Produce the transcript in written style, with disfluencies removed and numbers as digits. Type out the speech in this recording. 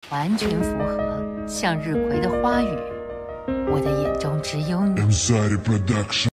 完全符合向日葵的花语。我的眼中只有你。